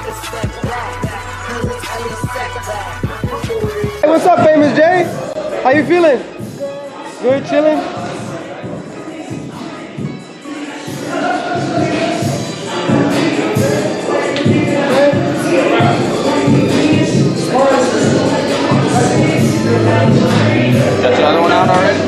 Hey, what's up, Famous Jay? How you feeling? Good, chilling? Got the other one out already?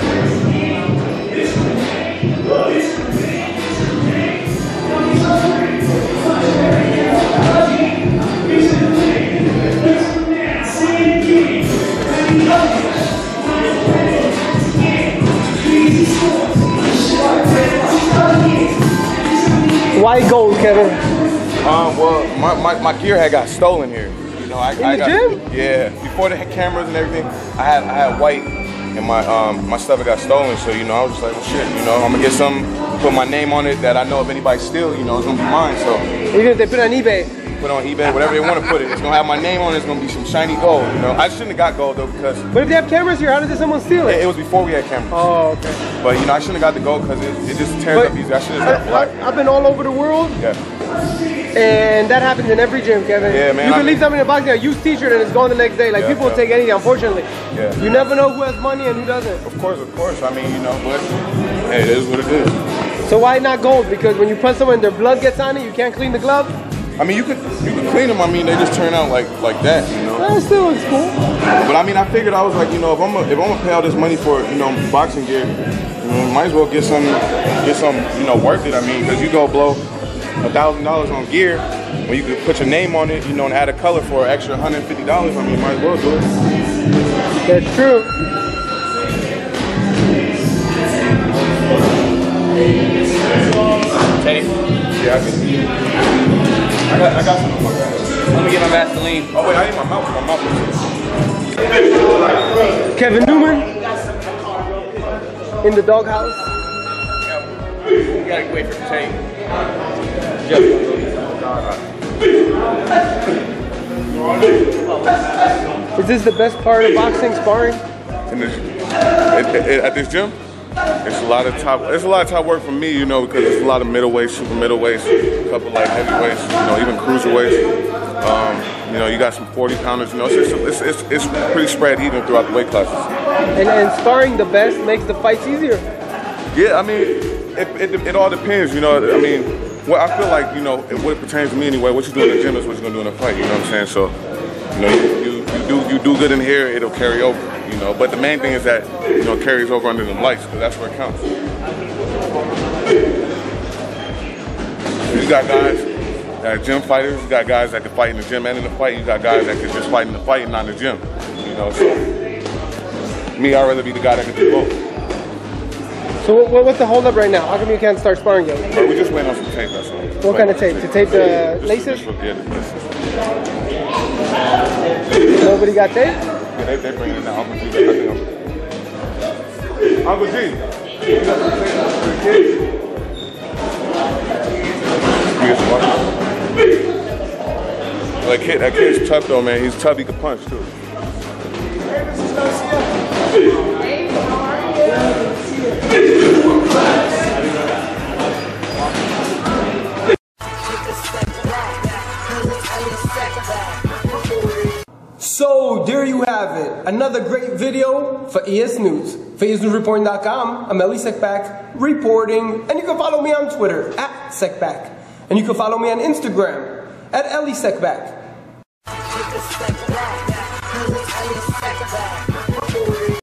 Why gold, Kevin? Well, my gear had got stolen here. You know, I got, gym? Yeah, before the cameras and everything, I had white, and my stuff had got stolen. So you know, I was just like, well, shit. You know, I'm gonna get some, put my name on it that I know if anybody steals, you know, it's gonna be mine. So even if they put it on eBay. Put on eBay, whatever they want to put it. It's gonna have my name on it. It's gonna be some shiny gold. You know, I shouldn't have got gold though because. But if they have cameras here, how did someone steal it? It was before we had cameras. Oh, okay. But you know, I shouldn't have got the gold because it just tears up easy. I should have got black. I've been all over the world. Yeah. And that happens in every gym, Kevin. Yeah, man. You can leave something in a box, a used t-shirt, and it's gone the next day. Like, people will take anything, unfortunately. Yeah. You never know who has money and who doesn't. Of course. I mean, you know, but hey, it is what it is. So why not gold? Because when you punch someone and their blood gets on it, you can't clean the glove? I mean, you could clean them. I mean, they just turn out like that, you know. That still looks cool. But I mean, I figured I was like, you know, if I'm gonna pay all this money for, you know, boxing gear, you know, might as well get some, you know, worth it. I mean, because you go blow $1,000 on gear when you could put your name on it, you know, and add a color for an extra $150. I mean, you might as well do it. That's true. Tape. Yeah, I got some. Let me get my Vaseline. Oh wait, I need my mouth. Kevin Newman in the doghouse. You gotta wait for the tape. Is this the best part of boxing, sparring? At this gym, it's a lot of top work for me, you know, because it's a lot of middleweights, super middleweights, a couple like heavyweights, you know, even cruiserweights. You know, you got some 40 pounders. You know, it's pretty spread even throughout the weight classes. And sparring the best makes the fights easier. Yeah, I mean, it all depends. You know, I mean, what I feel like, you know, what pertains to me anyway. What you do in the gym is what you're gonna do in a fight. You know what I'm saying? So, you know, you do good in here, it'll carry over. You know, but the main thing is that, you know, it carries over under them lights, because that's where it counts. You got guys that are gym fighters, you got guys that can fight in the gym and in the fight, you got guys that can just fight in the fight and not in the gym. You know, so me, I'd rather be the guy that can do both. So what's the hold up right now? How come you can't start sparring yet? But we're just waiting on some tape, that's all. What kind of tape? To tape the laces? Yeah, the laces. Nobody got tape? Yeah, they bring it now. Uncle G, I think Uncle G, you got some tape for the kids? You get some water? That kid's tough though, man. He's tough, he can punch too. So there you have it, another great video for EsNews. For EsNewsReporting.com, I'm Ellie Sekback reporting, and you can follow me on Twitter @Sekback, and you can follow me on Instagram @Ellie Sekback.